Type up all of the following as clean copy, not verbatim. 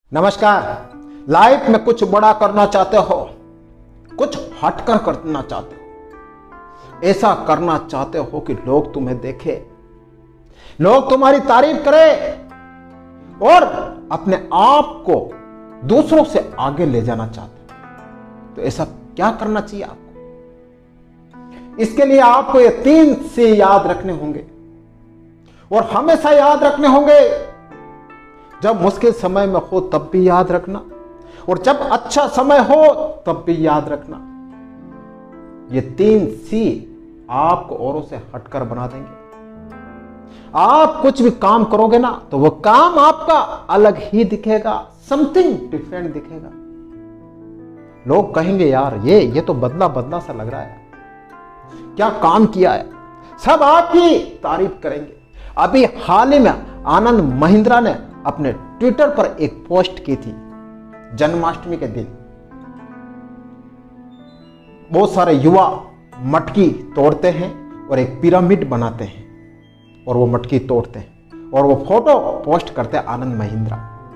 नमस्कार। लाइफ में कुछ बड़ा करना चाहते हो, कुछ हटकर करना चाहते हो, ऐसा करना चाहते हो कि लोग तुम्हें देखें, लोग तुम्हारी तारीफ करें और अपने आप को दूसरों से आगे ले जाना चाहते हो, तो ऐसा क्या करना चाहिए आपको? इसके लिए आपको ये 3 C याद रखने होंगे और हमेशा याद रखने होंगे। जब मुश्किल समय में हो तब भी याद रखना और जब अच्छा समय हो तब भी याद रखना। ये 3 C आपको औरों से हटकर बना देंगे। आप कुछ भी काम करोगे ना तो वो काम आपका अलग ही दिखेगा, समथिंग डिफरेंट दिखेगा। लोग कहेंगे यार ये तो बदला बदला सा लग रहा है, क्या काम किया है, सब आपकी तारीफ करेंगे। अभी हाल ही में आनंद महिंद्रा ने अपने ट्विटर पर एक पोस्ट की थी। जन्माष्टमी के दिन बहुत सारे युवा मटकी तोड़ते हैं और एक पिरामिड बनाते हैं और वो मटकी तोड़ते हैं और वो फोटो पोस्ट करते हैं आनंद महिंद्रा।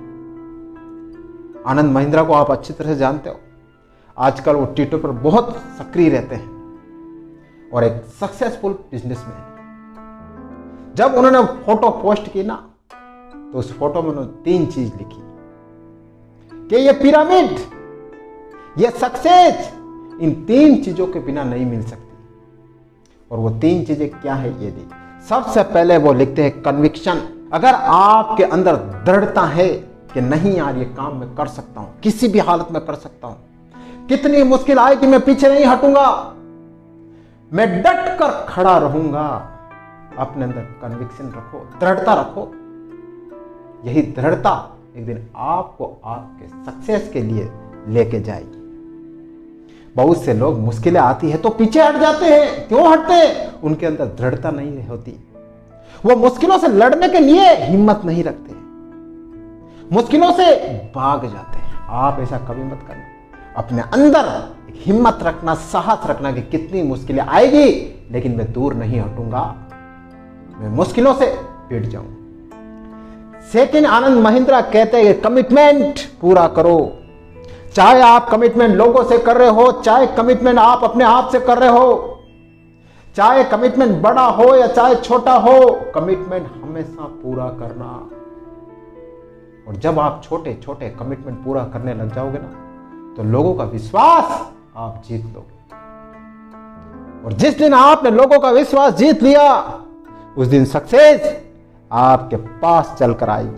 आनंद महिंद्रा को आप अच्छी तरह से जानते हो, आजकल वो ट्विटर पर बहुत सक्रिय रहते हैं और एक सक्सेसफुल बिजनेसमैन है। जब उन्होंने फोटो पोस्ट की ना तो उस फोटो में उन्होंने 3 चीज लिखी कि ये पिरामिड, ये सक्सेस, इन 3 चीजों के बिना नहीं मिल सकती। और वो 3 चीजें क्या है ये दी। सबसे पहले वो लिखते हैं कन्विक्शन। अगर आपके अंदर दृढ़ता है कि नहीं यार ये काम मैं कर सकता हूं, किसी भी हालत में कर सकता हूं, कितनी मुश्किल आए कि मैं पीछे नहीं हटूंगा, मैं डट कर खड़ा रहूंगा। अपने अंदर कन्विक्शन रखो, दृढ़ता रखो। यही दृढ़ता एक दिन आपको आपके सक्सेस के लिए लेके जाएगी। बहुत से लोग मुश्किलें आती है तो पीछे हट जाते हैं। क्यों हटते हैं? उनके अंदर दृढ़ता नहीं होती। वो मुश्किलों से लड़ने के लिए हिम्मत नहीं रखते, मुश्किलों से भाग जाते हैं। आप ऐसा कभी मत करना। अपने अंदर हिम्मत रखना, साहस रखना कि कितनी मुश्किलें आएगी लेकिन मैं दूर नहीं हटूंगा, मैं मुश्किलों से पिट जाऊंगा। सेकंड, आनंद महिंद्रा कहते हैं कमिटमेंट पूरा करो। चाहे आप कमिटमेंट लोगों से कर रहे हो, चाहे कमिटमेंट आप अपने आप से कर रहे हो, चाहे कमिटमेंट बड़ा हो या चाहे छोटा हो, कमिटमेंट हमेशा पूरा करना। और जब आप छोटे छोटे कमिटमेंट पूरा करने लग जाओगे ना तो लोगों का विश्वास आप जीत लोगे। और जिस दिन आपने लोगों का विश्वास जीत लिया उस दिन सक्सेस आपके पास चलकर आएगी।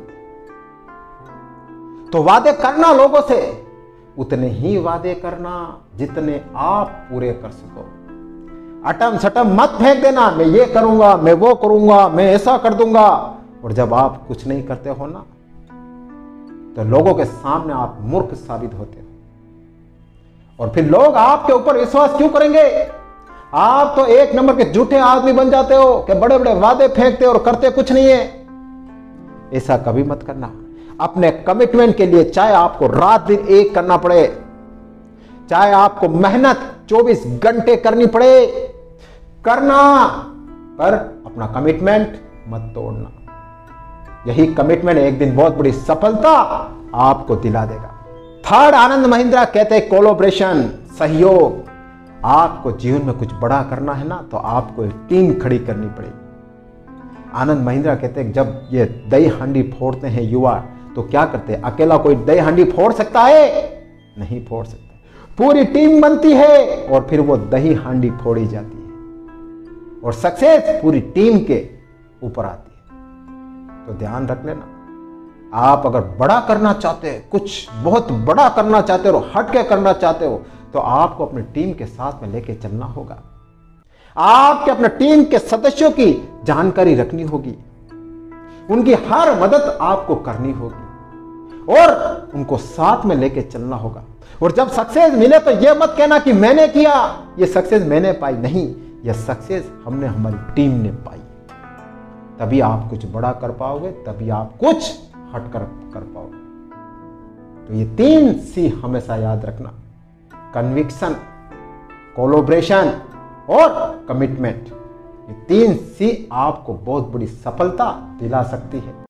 तो वादे करना लोगों से, उतने ही वादे करना जितने आप पूरे कर सको। अटम सटम मत फेंक देना, मैं ये करूंगा, मैं वो करूंगा, मैं ऐसा कर दूंगा। और जब आप कुछ नहीं करते हो ना तो लोगों के सामने आप मूर्ख साबित होते हो और फिर लोग आपके ऊपर विश्वास क्यों करेंगे? आप तो 1 नंबर के झूठे आदमी बन जाते हो कि बड़े बड़े वादे फेंकते और करते कुछ नहीं है। ऐसा कभी मत करना। अपने कमिटमेंट के लिए चाहे आपको रात दिन एक करना पड़े, चाहे आपको मेहनत 24 घंटे करनी पड़े, करना, पर अपना कमिटमेंट मत तोड़ना। यही कमिटमेंट एक दिन बहुत बड़ी सफलता आपको दिला देगा। थर्ड, आनंद महिंद्रा कहते हैं कोलैबोरेशन, सहयोग। आपको जीवन में कुछ बड़ा करना है ना तो आपको एक टीम खड़ी करनी पड़ेगी। आनंद महिंद्रा कहते हैं जब ये दही हांडी फोड़ते हैं युवा तो क्या करते हैं? अकेला कोई दही हांडी फोड़ सकता है? नहीं फोड़ सकता। पूरी टीम बनती है और फिर वो दही हांडी फोड़ी जाती है और सक्सेस पूरी टीम के ऊपर आती है। तो ध्यान रख लेना, आप अगर बड़ा करना चाहते हैं, कुछ बहुत बड़ा करना चाहते हो, हट के करना चाहते हो, तो आपको अपनी टीम के साथ में लेके चलना होगा। आपके अपने टीम के सदस्यों की जानकारी रखनी होगी, उनकी हर मदद आपको करनी होगी और उनको साथ में लेके चलना होगा। और जब सक्सेस मिले तो यह मत कहना कि मैंने किया, यह सक्सेस मैंने पाई। नहीं, यह सक्सेस हमने, हमारी टीम ने पाई। तभी आप कुछ बड़ा कर पाओगे, तभी आप कुछ हटकर कर पाओगे। तो ये 3 C हमेशा याद रखना, कन्विक्शन, कोलैबोरेशन और कमिटमेंट। ये 3 C आपको बहुत बड़ी सफलता दिला सकती है।